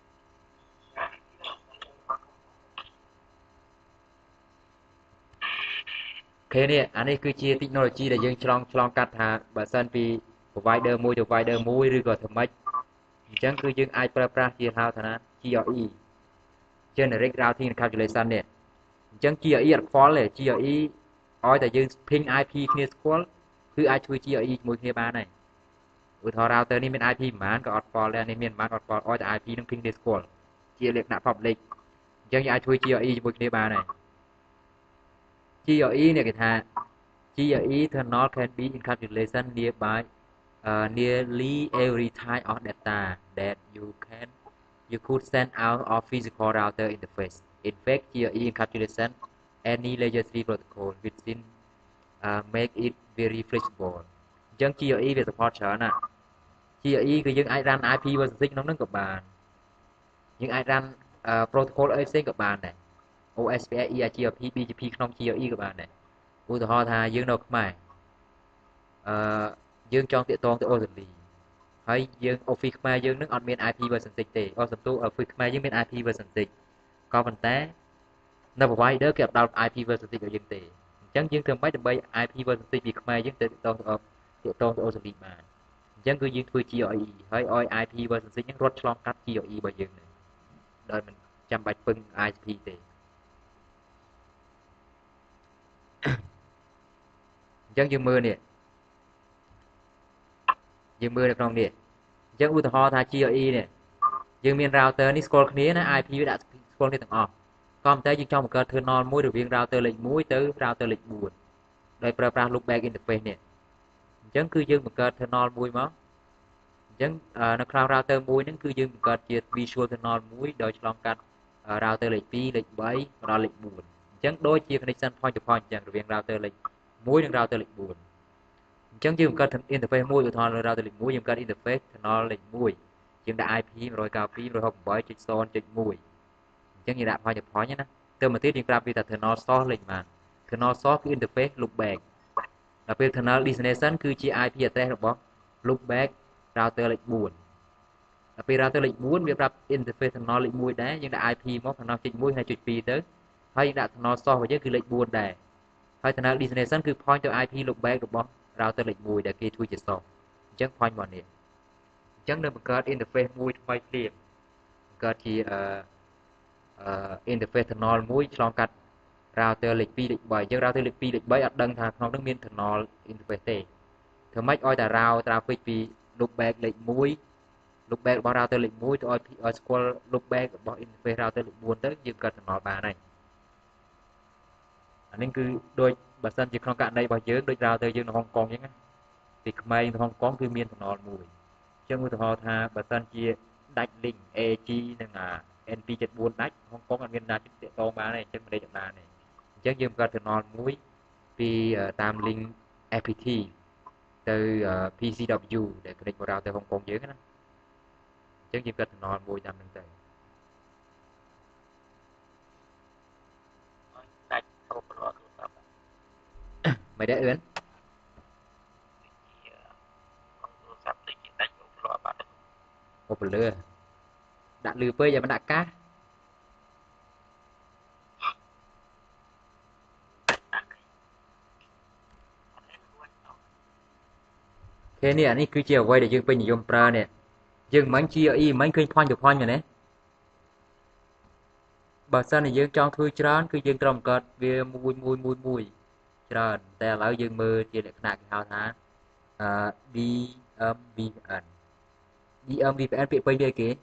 អូខេនេះអានេះគឺជា technology ដែលយើងឆ្លងឆ្លងកាត់ថាបើសិនពី provider មួយទៅ provider មួយឬក៏ធ្វើម៉េចអញ្ចឹងគឺយើងអាចប្រើប្រាស់ជាហៅថាណា จี อาร์ อี generic routing encapsulation នេះអញ្ចឹង จี อาร์ อี អត់ខ្វល់ទេ จี អាร์ อี ឲ្យតែយើង ping ไอ พี គ្នាស្គាល់គឺអាចជួយ จี อาร์ อี ជាមួយគ្នាបានហើយឧទាហរណ៍ router នេះមាន i พี ប្រហែលក៏អត់ខ្វល់ដែរនេះមានប្រហែលអត់ខ្វល់ឲ្យតែ i พี នឹង ping គ្នាស្គាល់ជាលក្ខណៈ public អញ្ចឹងយើងអាចជួយ จี อาร์ อี ជាមួយគ្នាបានហើយ จี อาร์ อี នេះគេថា จี อาร์ อี tunnel can be encapsulation nearby uh, nearly every type of data that you can you could send out of physical router interface. In fact, G R E encapsulation any layer three protocol within uh, make it very flexible. អញ្ចឹង จี อาร์ อี វា support ច្រើនណាស់ จี อาร์ อี គឺយើងអាច run i พี version six ក្នុងហ្នឹងក៏បានយើងអាច run protocol អីផ្សេងក៏បានដែរ អូ เอส พี เอส อี อาร์ จี อาร์ พี ប៊ី ជី พี ក្នុង จี อาร์ อี ក៏បានដែរឧទាហរណ៍ថាយើងនៅខ្មែរអឺយើងចង់តាក់ទងទៅអូស្ត្រាលីហើយយើង Office ខ្មែរយើងនឹងអត់មាន i พี version six ទេអូសំទោ Office ខ្មែរយើងមាន i พี version six ក៏ប៉ុន្តែនៅ provider គេអត់ដល់ i พี version six ឲ្យយើងទេអញ្ចឹងយើងធ្វើម៉េចដើម្បី i พี version six ពីខ្មែរយើងទៅតាក់ទងទៅតាក់ទងទៅអូស្ត្រាលីបានអញ្ចឹងគឺយើងធ្វើ จี อาร์ อี ហើយឲ្យ i พี version six ហ្នឹងរត់ឆ្លងកាត់ จี อาร์ อี របស់យើងនឹងដោយមិនចាំបាច់ពឹង i พี ទេអញ្ចឹងយើងមើលនេះយើងមើលនៅក្នុងនេះអញ្ចឹងឧទាហរណ៍ថា จี อาร์ อี នេះយើងមាន router នេះស្គាល់គ្នាណា i พี វាដាក់ស្គាល់គ្នាទាំងអស់ក៏ប៉ុន្តែយើងចង់បង្កើត tunnel មួយរវាង router លេខoneទៅ router លេខfourដោយប្រើប្រាស់ loopback interface នេះអញ្ចឹងគឺយើងបង្កើត tunnel មួយមកអញ្ចឹងនៅក្នុង router មួយហ្នឹងគឺយើងបង្កើតជា visual tunnel មួយដោយឆ្លងកាត់ router លេខtwoលេខthreeមកដល់លេខfourអញ្ចឹងដូចជា connection point to point អញ្ចឹងរវាង router លេខoneនិង router លេខfourអញ្ចឹងយើងបង្កើត interface មួយឧទាហរណ៍ router លេខoneយើងបង្កើត interface tunnel លេខoneយើងដាក់ i พี one ninety-two dot one sixty.one អញ្ចឹងយើងដាក់ point to point ណាទៅមកទៀតយើងប្រាប់វាថា tunnel source លេខបាន tunnel source គឺ interface loopback ដល់ពេល tunnel destination គឺជា i พี address របស់ loopback router លេខfourដល់ពេល router លេខfourវាប្រាប់ interface tunnel លេខoneដែរយើងដាក់ i พี មក tunnel ចុចoneហើយចុចtwoទៅហើយយើងដាក់ tunnel source របស់យើងគឺលេខfourដែរហើយ tunnel destination គឺ point ទៅ i พี loopback របស់ router លេខoneដែលគេជួយជា source អញ្ចឹង point មកនេះអញ្ចឹងនៅបង្កើត interface មួយថ្មីភ្លាមបង្កើតជាអឺអឺ interface tunnel មួយឆ្លងកាត់ router លេខtwoលេខthreeអញ្ចឹង router លេខtwoលេខthreeអត់ដឹងថាក្នុងនោះមាន tunnel interface ទេធ្វើម៉េចឲ្យតែ route traffic ពី loopback លេខone loopback របស់ router លេខoneទៅឲ្យឲ្យស្គាល់ loopback របស់ interface router លេខfourទៅយើងកើត tunnel បានហើយអានេះគឺដូចបើសិនជាក្នុងករណីរបស់យើងដូច router យើងនៅហុងកុងអញ្ចឹងណាពីខ្មែរទៅហុងកុងគឺមាន tunnel មួយអញ្ចឹងឧទាហរណ៍ថាបើសិនជាដាច់ link เอ จี និង เอ็น พี seventy-four ដាច់ហុងកុងអត់មានណាជិះតាក់ទងបានទេអញ្ចឹងមិនដេកបានទេអញ្ចឹងយើងបង្កើត tunnel មួយពីតាម link เอฟ พี ที ទៅ พี ซี ដបલ્យូ ដែល connect មក router ហុងកុងយើងណាអញ្ចឹងយើងកើត tunnel មួយតាមហ្នឹងទៅដាច់ទៅប្រឡោះទូរស័ព្ទមិនដែរអឿនទូរស័ព្ទតិចដាច់ទៅប្រឡោះបានពលឺដាក់លឺពេកយកមកដាក់កាសគេនេះអានេះគឺជាអ្វីដែលយើងពេញនិយមប្រើនេះយើងមិន G R E មិនឃើញ point to point ទេបើសិនជាយើងចង់ធ្វើច្រើនគឺយើងត្រូវបង្កើតវាមួយមួយមួយមួយច្រើនតែឥឡូវយើងមើលជាលក្ខណៈគេហៅថា D M V P N D M V P N ពាក្យពេញវាគេ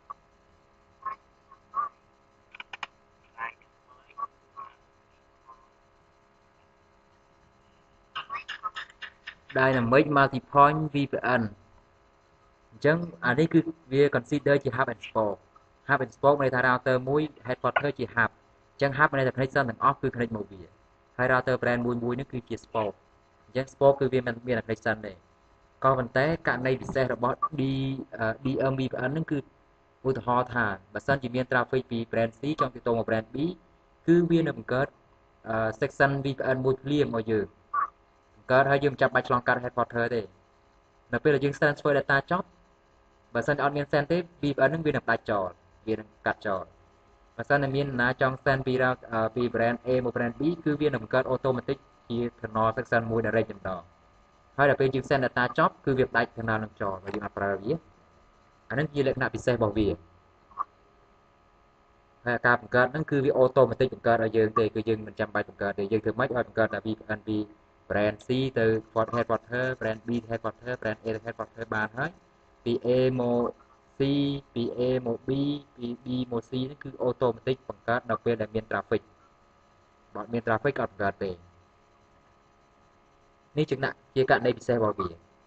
Dynamic Multi-point វី พี เอ็น អញ្ចឹងអានេះគឺវា consider ជា hub and spoke hub and spoke មានន័យថា router មួយ headquarter ជា hub អញ្ចឹង hub មានន័យថា connection ទាំងអស់គឺ connect មកវាហើយ router brand មួយមួយនេះគឺជា spoke អញ្ចឹង spoke គឺវាមានមាន connection ទេក៏ប៉ុន្តែករណីពិសេសរបស់ D D M V P N ហ្នឹងគឺឧទាហរណ៍ថាបើសិនជាមាន traffic ពី brand C ចង់ទាក់ទងមក brand B គឺវានឹងបង្កើត section វី พี เอ็น មួយភ្លាមមកយើងបង្កើតហើយយើងមិនចាំបាច់ឆ្លងកាត់ headquarter ទេនៅពេលដែលយើង transfer data ចប់បើសិនអត់មាន send ទេ វី พี เอ็น ហ្នឹងវានឹងដាច់ចោលវានឹងកាត់ចោលបើសិនតែមានណាចង់ send ពីពី brand A មក brand B គឺវានឹងបង្កើត automatic ជា tunnel section មួយ direct តែម្ដងហើយដល់ពេលយើង send data ចប់គឺវាផ្ដាច់ tunnel នឹងចោលហើយយើងអាចប្រើវាអាហ្នឹងជាលក្ខណៈពិសេសរបស់វាហើយការបង្កើតហ្នឹងគឺវា automatic បង្កើតឲ្យយើងទេគឺយើងមិនចាំបាច់បង្កើតទេយើងធ្វើម៉េចឲ្យបង្កើតតែ វី พี เอ็น ពី brand C ទៅ headquarter brand B headquarter brand A headquarter បានហើយពី A មក C ពី A មក B ពី B មក C ហ្នឹងគឺ automatic បង្កើតដល់ពេលដែលមាន traffic បើអត់មាន traffic ក៏អត់បង្កើតទេនេះជាដាក់ជាករណីពិសេសរបស់វា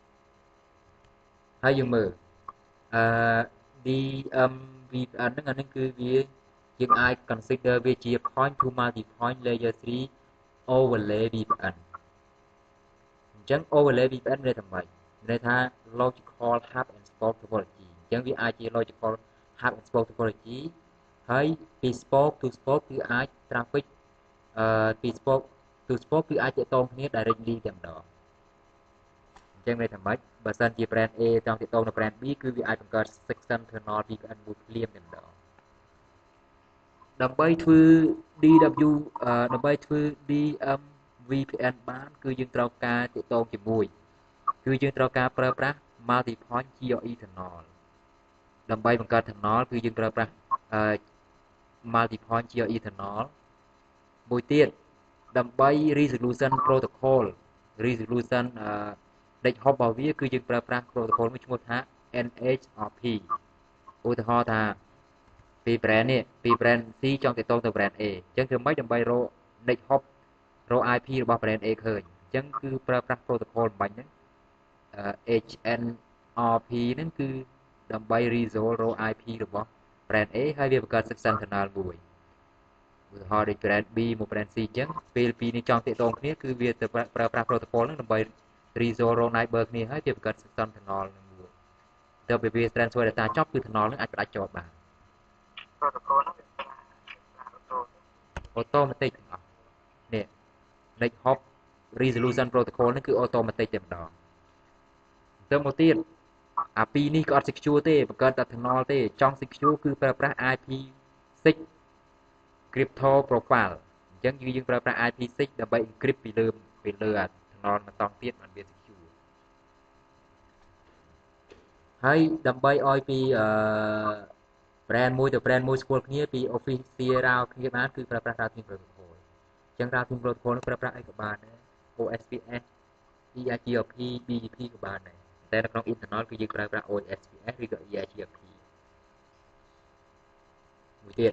ហើយយើងមើលអឺ D M V P N ហ្នឹងអានេះគឺវាយើងអាច consider វាជា point to multi point layer three overlay វី พี เอ็น អញ្ចឹង overlay វី พี เอ็น មានន័យថាម៉េចមានន័យថា logical hub and spoke topology អញ្ចឹងវាអាចជា logical hub and spoke topology ហើយពី spoke to spoke គឺអាច traffic អឺពី spoke to spoke គឺអាចទាក់ទងគ្នា directly តែម្ដងអញ្ចឹងមានន័យថាម៉េចបើសិនជា brand A ចង់ទាក់ទងនឹង brand B គឺវាអាចបង្កើត section tunnel វី พี เอ็น មួយភ្លាមតែម្ដងដើម្បីធ្វើ D W ដើម្បីធ្វើ D M V P N បានគឺយើងត្រូវការទាក់ទងជាមួយគឺយើងត្រូវការប្រើប្រាស់ multi point G R E tunnel ដើម្បីបង្កើត tunnel គឺយើងប្រើប្រាស់ multi point G R E tunnel មួយទៀតដើម្បី resolution protocol resolution net hop របស់វាគឺយើងប្រើប្រាស់ protocol មួយឈ្មោះថា N H R P ឧទាហរណ៍ថាពី brand នេះពី brand C ចង់ទាក់ទងទៅ brand A អញ្ចឹងធ្វើម៉េចដើម្បីរក net hop រក I P របស់ brand A ឃើញអញ្ចឹងគឺប្រើប្រាស់ protocol បាញ់ហ្នឹង H N R P ហ្នឹងគឺដើម្បី resolve រក I P របស់ brand A ហើយវាបង្កើត section tunnel មួយឧទាហរណ៍ដូច brand B មក brand C អញ្ចឹងពេលពីរនេះចង់ទាក់ទងគ្នាគឺវាទៅប្រើប្រាស់ protocol ហ្នឹងដើម្បី resolve រក neighbor គ្នាហើយវាបង្កើត section tunnel ហ្នឹងមួយទៅពេលវា transfer data ចប់គឺ tunnel ហ្នឹងអាចផ្ដាច់ចោលបាន protocol ហ្នឹងវា automatic ទាំងអស់នេះ net hop resolution protocol នេះគឺ automatic តែម្ដងទៅមកទៀតអាពីរនេះក៏អត់ secure ទេបង្កើតតែ tunnel ទេចង់ secure គឺប្រើប្រាស់ I P six crypto profile អញ្ចឹងយើងប្រើប្រាស់ I P six ដើម្បី encrypt ពីលើពីលើអា tunnel បន្តទៀតបានវា secure ហើយដើម្បីឲ្យពីអឺ brand មួយទៅ brand មួយស្គាល់គ្នាពី official route គ្នាបានគឺប្រើប្រាស់ routing protocol អញ្ចឹង routing protocol នេះប្រើប្រាស់អីក៏បានដែរ O S P F E I G R P B G P ក៏បានដែរតែនៅក្នុង internal គឺយើងប្រើប្រាស់ O S P F ឬក៏ E I G R P មួយទៀត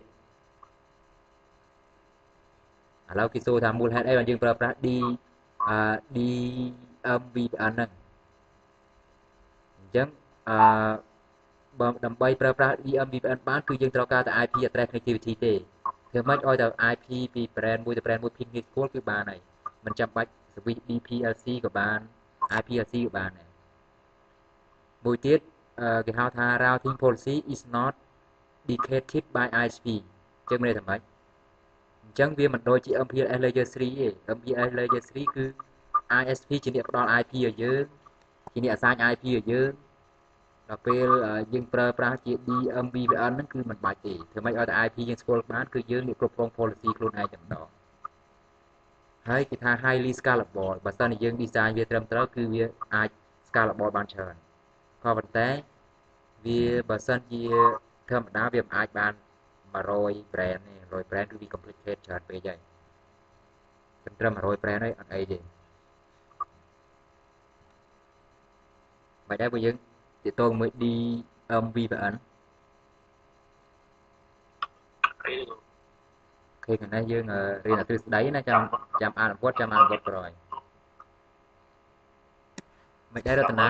ឥឡូវគេសួរថាមូលហេតុអីបានយើងប្រើប្រាស់ D D M V P N ហ្នឹងអញ្ចឹងអឺបើដើម្បីប្រើប្រាស់ D M V P N បានគឺយើងត្រូវការតែ I P address connectivity ទេធ្វើម៉េចឲ្យតែ I P ពី brand មួយទៅ brand មួយ ping នេះស្គាល់គឺបានហើយមិនចាំបាច់ switch D P L C ក៏បាន I P L C ក៏បានដែរមួយទៀតគេហៅថា routing policy is not dictated by I S P អញ្ចឹងមានន័យថាម៉េចអញ្ចឹងវាមិនដូចជា M P L S layer three ទេ M P L S layer three គឺ I S P ជាអ្នកផ្ដល់ I P ឲ្យយើងជាអ្នក assign I P ឲ្យយើងដល់ពេលយើងប្រើប្រាស់ជា D M V P N ហ្នឹងគឺមិនបាច់ទេធ្វើម៉េចឲ្យតែ I P យើងស្គាល់បានគឺយើងនេះគ្រប់គ្រង policy ខ្លួនឯងតែម្ដងហើយគេថា highly scalable បើសិនជាយើង design វាត្រឹមត្រូវគឺវាអាច scalable បានច្រើនក៏ប៉ុន្តែវាបើសិនជាធម្មតាវាមិនអាចបាន100 brand ទេ100 brand គឺវា complicated ច្រើនពេកហើយត្រឹម100 brand ហើយអត់អីទេមិនដែរបើយើងទាក់ទងមួយ D M V P N ឃើញថ្ងៃនេះយើងរៀនអាទ្រឹស្ដីណាចាំចាំអានអវត្តចាំអានអវត្តក្រោយមិនដែររតនា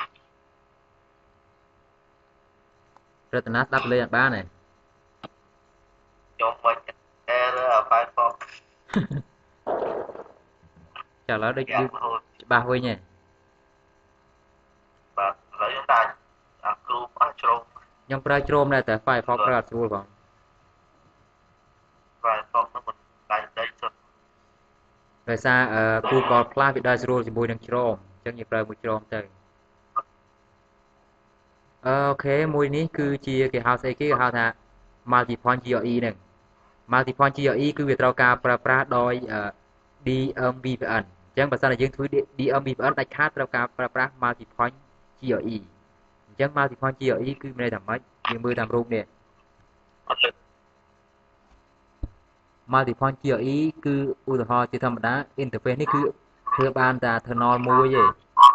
រតនាស្ដាប់លេងអត់បានទេខ្ញុំមិន error អា Firefox ចាឥឡូវដូចយើងច្បាស់វិញហ៎បាទឥឡូវយើងដាក់អាគ្រូអស់ជ្រុំខ្ញុំប្រើជ្រុំដែរតែ Firefox ប្រើអត់ស្រួលផង Firefox នឹងមិនដាច់ដីសុទ្ធដោយសារ Google Plus វាដើរស្រួលជាមួយនឹងជ្រុំអញ្ចឹងយើងប្រើមួយជ្រុំទៅអូខេមួយនេះគឺជាគេហៅស្អីគេគេហៅថា multi point G R E ហ្នឹង multi point G R E គឺវាត្រូវការប្រើប្រាស់ដោយ D M V P N អញ្ចឹងបើសិនជាយើងធ្វើ D M V P N ដាច់ខាតត្រូវការប្រើប្រាស់ multi point G R E អញ្ចឹង multi point G R E គឺមានន័យថាម៉េចយើងមើលតាមរូបនេះ multi point G R E គឺឧទាហរណ៍ជាធម្មតា interface នេះគឺធ្វើបានតែ tunnel មួយទេ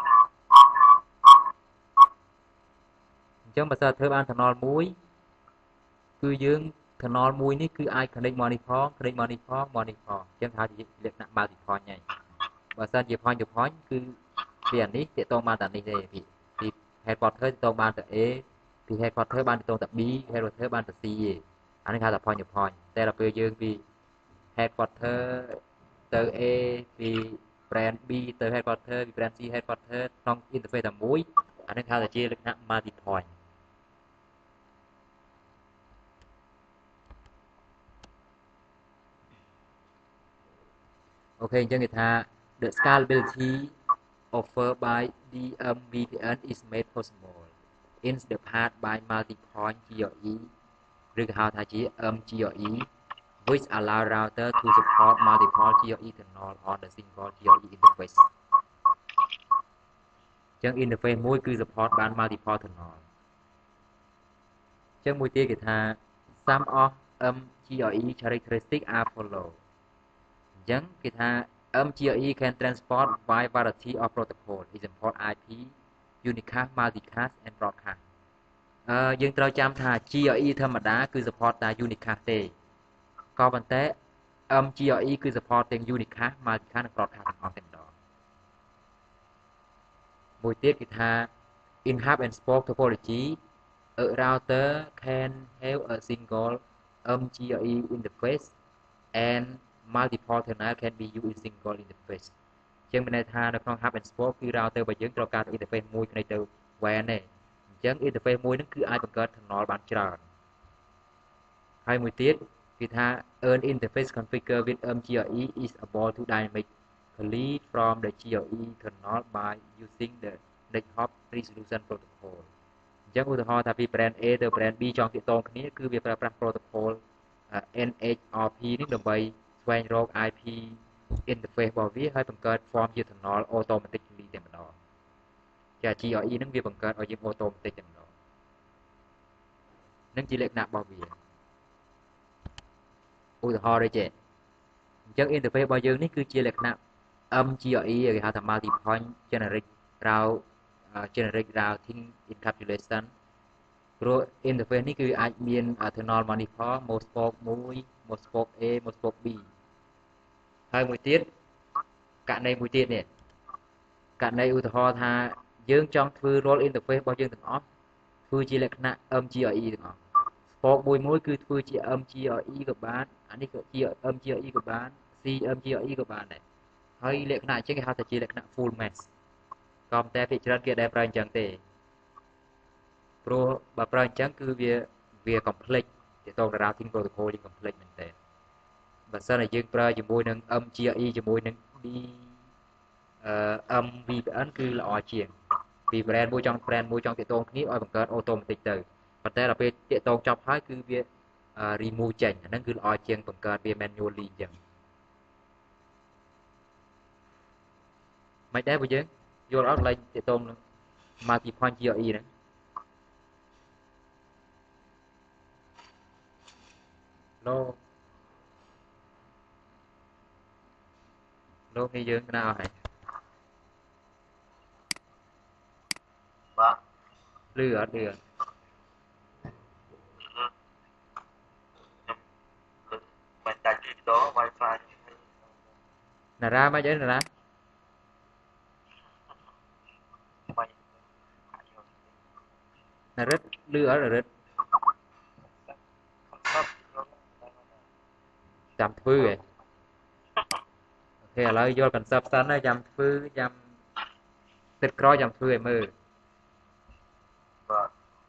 អញ្ចឹងបើសិនធ្វើបាន tunnel មួយគឺយើង tunnel មួយនេះគឺអាច connect មកនេះផង connect មកនេះផងមកនេះផងអញ្ចឹងហៅជាលក្ខណៈ multi point ហើយបើសិនជា point to point គឺពីអានេះទាក់ទងបានតែនេះទេពីពី headquarter ទាក់ទងបានតែ A ពី headquarter បានទាក់ទងតែ B headquarter បានតែ C ទេអានេះហៅថា point to point តែដល់ពេលយើងពី headquarter ទៅ A ពី brand B ទៅ headquarter ពី brand C headquarter ក្នុង interface តែមួយអានេះហៅថាជាលក្ខណៈ multi point អូខេអញ្ចឹងគេថា the scalability offered by D M V P N is made possible in the part by multi point G R E ឬក៏ហៅថាជា M G R E which allow router to support multiple G R E tunnel on the single G R E interface អញ្ចឹង interface មួយគឺ support បាន multiple tunnel អញ្ចឹងមួយទៀតគេថា some of M G R E characteristics are follow អញ្ចឹងគេថា M G R E can transport by variety of protocol example I P unicast multicast and broadcast អឺយើងត្រូវចាំថា G R E ធម្មតាគឺ support តែ unicast ទេក៏ប៉ុន្តែ M G R E គឺ support ទាំង unicast multicast និង broadcast ទាំងអស់តែម្ដងមួយទៀតគេថា in hub and spoke topology a router can have a single M G R E interface and multiple tunnel can be used in single interface អញ្ចឹងមានន័យថានៅក្នុង hub and spoke គឺ router របស់យើងត្រូវការ interface មួយគ្នាទៅ W A N ទេអញ្ចឹង interface មួយហ្នឹងគឺអាចបង្កើត tunnel បានច្រើនហើយមួយទៀតគេថា an interface configured with M G R E is able to dynamically from the G R E tunnel by using the next hop resolution protocol អញ្ចឹងឧទាហរណ៍ថាពី brand A ទៅ brand B ចង់ទាក់ទងគ្នាគឺវាប្រើប្រាស់ protocol N H R P នេះដើម្បីស្វែងរក I P interface របស់វាហើយបង្កើត form ជា tunnel automatically តែម្ដងចា G R E ហ្នឹងវាបង្កើតឲ្យយើង automatic តែម្ដងនឹងជាលក្ខណៈរបស់វាឧទាហរណ៍ដូចជាអញ្ចឹង interface របស់យើងនេះគឺជាលក្ខណៈ M G R E គេហៅថា multi point generic route generic routing encapsulation ព្រោះ interface នេះគឺអាចមាន tunnel មកនេះផង mode spoke មួយ mode spoke A mode spoke B ហើយមួយទៀតករណីមួយទៀតនេះករណីឧទាហរណ៍ថាយើងចង់ធ្វើ role interface របស់យើងទាំងអស់ធ្វើជាលក្ខណៈ M G R E ទាំងអស់ spoke មួយមួយគឺធ្វើជា M G R E ក៏បានអានេះក៏ជា M G R E ក៏បាន C M G R E ក៏បានដែរហើយលក្ខណៈអញ្ចឹងគេហៅថាជាលក្ខណៈ full mesh ក៏ប៉ុន្តែភាគច្រើនគេដែលប្រើអញ្ចឹងទេព្រោះបើប្រើអញ្ចឹងគឺវាវា complex ទាក់ទង routing protocol យើង complex មែនតើបើសិនតែយើងប្រើជាមួយនឹង M G R E ជាមួយនឹង D M V P N គឺល្អជាងពី brand មួយចង់ brand មួយចង់តាក់ទងគ្នាឲ្យបង្កើត automatic ទៅប៉ុន្តែដល់ពេលតាក់ទងចប់ហើយគឺវា remove ចេញអាហ្នឹងគឺល្អជាងបង្កើតវា manually អញ្ចឹងមិនដែរបើយើងយល់អត់ឡើងតាក់ទងនឹង multi point จี អារ อี ហ្នឹងលោកលោកនេះយើងណាអស់ហើយបាទលឺអត់លឺអត់មិនដាច់ទីត Wi-Fi ណារ៉ាមកយើងណារ៉ាណារិតលឺអត់រិតចាំធ្វើហ៎អូខេឥឡូវយល់ concept សិនណាចាំធ្វើចាំទឹកក្រោយចាំធ្វើឲ្យមើលបាទ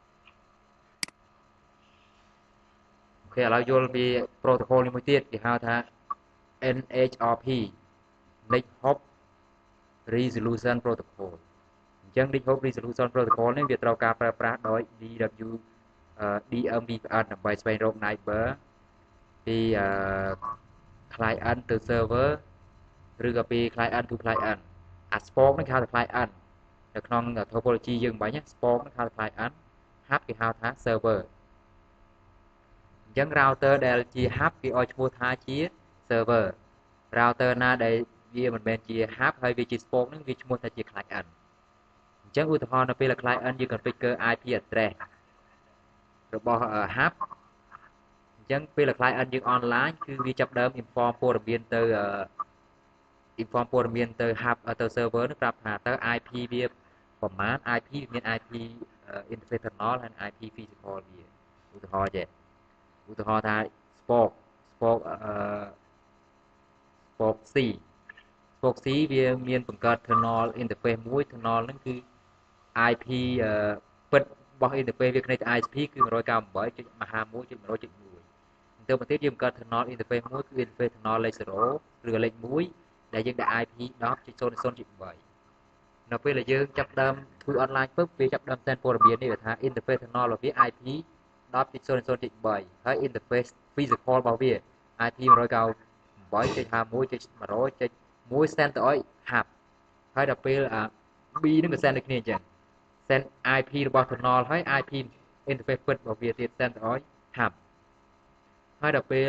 អូខេឥឡូវយល់ពី protocol នេះមួយទៀតគេហៅថា N H R P Net Hop Resolution Protocol អញ្ចឹង Net Hop Resolution Protocol នេះវាត្រូវការប្រើប្រាស់ដោយ D W D M V P N ដើម្បីស្វែងរក neighbor ពី client ទៅ server ឬក៏ពី client to client អា spoke នេះគេហៅថា client នៅក្នុង topology យើងបាញ់ spoke នេះគេហៅថា client hub គេហៅថា server អញ្ចឹង router ដែលជា hub គេឲ្យឈ្មោះថាជា server router ណាដែលវាមិនមែនជា hub ហើយវាជា spoke ហ្នឹងវាឈ្មោះថាជា client អញ្ចឹងឧទាហរណ៍នៅពេល client យើង configure I P address របស់ hub អញ្ចឹងពេល client យើង online គឺវាចាប់ដើម inform ព័ត៌មានទៅ inform ព័ត៌មានទៅ hub ទៅ server នឹងប្រាប់ថាតើ I P វាប្រមាណ I P មាន I P interface internal ហើយ I P physical វាឧទាហរណ៍ចេះឧទាហរណ៍ថា spoke spoke អឺ spoke C spoke C វាមានបង្កើត internal interface មួយ internal ហ្នឹងគឺ I P ពិតរបស់ interface វាគ្នាទៅ I S P គឺ one ninety-eight dot one dot one dot one ទៅមកទៀតយើងបង្កើត internal interface មួយគឺ interface internal លេខ0ឬលេខ1ដែលយើងដាក់ I P ten dot zero dot zero dot three នៅពេលដែលយើងចាប់ដើមធ្វើ online ពឹបវាចាប់ដើម send ព័ត៌មាននេះវាថា interface internal របស់វា I P ten dot zero dot zero dot three ហើយ interface physical របស់វា I P one ninety-eight dot one dot one dot one dot one send ទៅឲ្យ hub ហើយដល់ពេល B នឹងក៏ send ដូចគ្នាអញ្ចឹង send I P របស់ internal ហើយ I P interface ពិតរបស់វាទៀត send ទៅឲ្យ hub ហើយដល់ពេល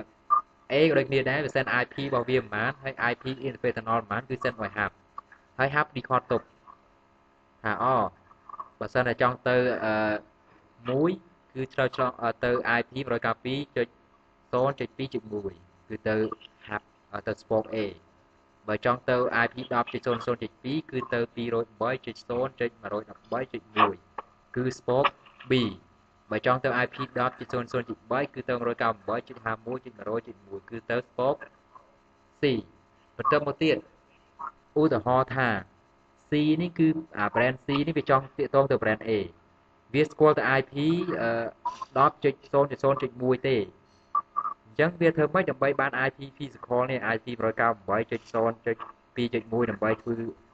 A ក៏ដូចគ្នាដែរវា send I P របស់វាប្រហែលហើយ I P interface internal ប្រហែលគឺ send ឲ្យ hub ហើយ hub record ទុកថាអូបើសិនតែចង់ទៅមួយគឺត្រូវឆ្លងទៅ I P one ninety-two dot zero dot two dot one គឺទៅ hub ទៅ spoke A បើចង់ទៅ I P ten dot zero dot zero dot two គឺទៅ two oh eight dot zero dot one dot one dot one គឺ spoke B បើចង់ទៅ I P ten dot zero dot zero dot three គឺទៅ one ninety-eight dot one dot one dot one dot one គឺទៅ spoke C បន្ទាប់មកទៀតឧទាហរណ៍ថា C នេះគឺអា brand C នេះវាចង់ទាក់ទងទៅ brand A វាស្គាល់តែ I P ten dot zero dot zero dot one ទេអញ្ចឹងវាធ្វើម៉េចដើម្បីបាន I P physical នេះ I P one ninety-eight dot one dot zero dot two dot one ដើម្បីធ្វើ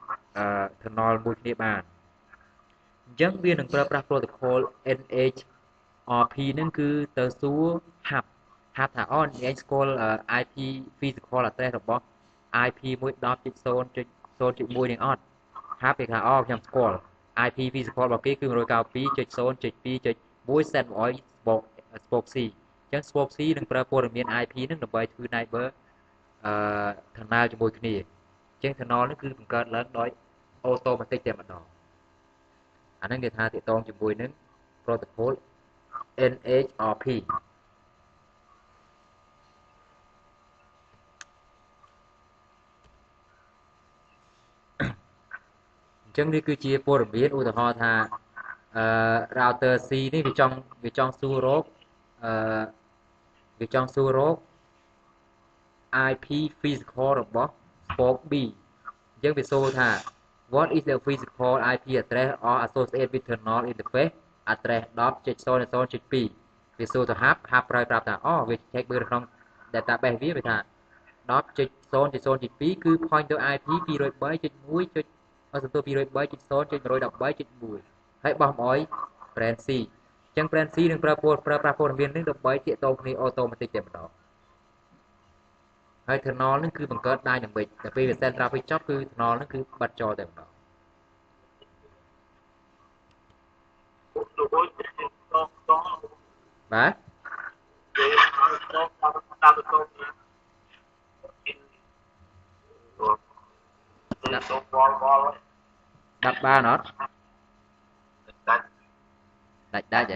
tunnel មួយគ្នាបានអញ្ចឹងវានឹងប្រើប្រាស់ protocol N H R P ហ្នឹងគឺទៅសួរ hub hub ថាអូអ្នកស្គាល់ I P physical address របស់ I P one ten dot zero dot zero dot one នឹងអត់ hub គេថាអូខ្ញុំស្គាល់ I P physical របស់គេគឺ one ninety-two dot zero dot zero dot two dot one សេតឲ្យ spoke spoke C អញ្ចឹង spoke C នឹងប្រើព័ត៌មាន I P ហ្នឹងដើម្បីធ្វើ neighbor អឺ tunnel ជាមួយគ្នាអញ្ចឹង tunnel នេះគឺបង្កើតឡើងដោយ automatic តែម្ដងអាហ្នឹងគេថាទាក់ទងជាមួយនឹង protocol N H R P អញ្ចឹងនេះគឺជាព័ត៌មានឧទាហរណ៍ថាអឺ router C នេះវាចង់វាចង់សួររកអឺវាចង់សួររក I P physical របស់ spoke B អញ្ចឹងវាសួរថា what is the physical I P address or associated with terminal interface address dot zero dot zero dot two វាសួរទៅ hub hub ប្រើប្រាប់ថាអូវា check មើលក្នុង database វាវាថា dot zero dot zero dot two គឺ point ទៅ I P two oh eight dot one ឲ្យសន្ទុះពីរយបីចុចศูนย์ចុចមួយដបីចុចមួយហើយបោះមកឲ្យ brand C អញ្ចឹង brand C នឹងប្រើពោលប្រើប្រាស់ព័ត៌មាននេះដើម្បីទាក់ទងគ្នា automatic តែម្ដងហើយ tunnel នឹងគឺបង្កើត dynamic តែពេលវា send traffic ចប់គឺ tunnel នឹងគឺបិទចោលតែម្ដងបាទដាប់បានអត់ដាច់ដាច់ហ៎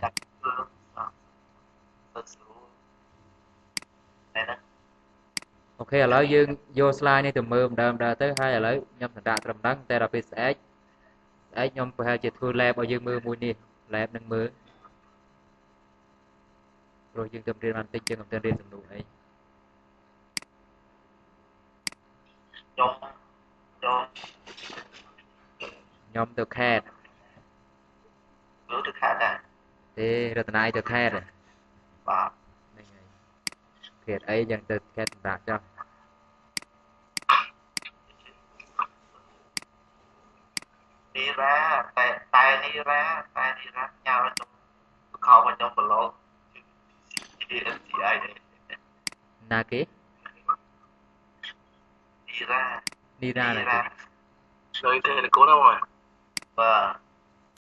អូខេឥឡូវយើងយក slide នេះទៅមើលម្ដងម្ដងទៅហើយឥឡូវខ្ញុំសម្រាប់ត្រឹមហ្នឹងតែដល់ពេលស្អែកស្អែកខ្ញុំប្រហែលជាធ្វើ lab ឲ្យយើងមើលមួយនេះ lab នឹងមើលព្រោះយើងទៅរៀនបានតិចយើងមិនទៅរៀនសំណួរអីខ្ញុំខ្ញុំទៅខេតទៅទៅខេតដែរទេរតនាយទៅខេតបាទហ្នឹងហើយខេតអីយ៉ាងទៅខេតសម្រាប់ចុះនេះរ៉ាតែតែនេះរ៉ាតែនេះរ៉ាញ៉ាំខ្ញុំខោមកខ្ញុំប្រឡង ណាគេនីរ៉ានីរ៉ាណាគេជួយទេកូនអើបាទ